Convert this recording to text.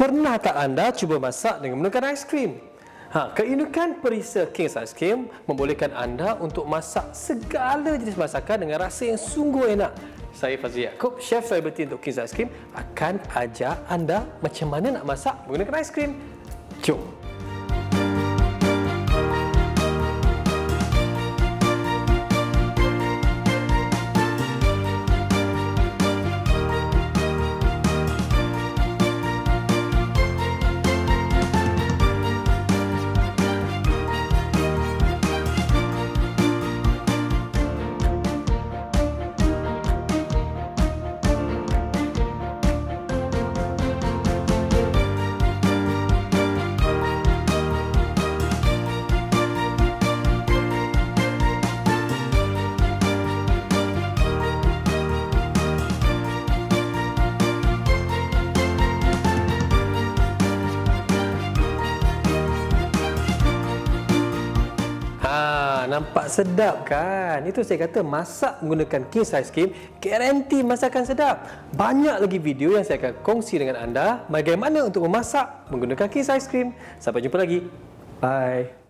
Pernah tak anda cuba masak dengan menggunakan aiskrim? Keunikan perisa King's Ice Cream membolehkan anda untuk masak segala jenis masakan dengan rasa yang sungguh enak. Saya Fazli Yaakob, chef selebriti untuk King's Ice Cream, akan ajar anda macam mana nak masak menggunakan aiskrim. Jom! Nampak sedap kan? Itu saya kata masak menggunakan King's Ice Cream garanti masakan sedap. Banyak lagi video yang saya akan kongsi dengan anda bagaimana untuk memasak menggunakan King's Ice Cream. Sampai jumpa lagi. Bye.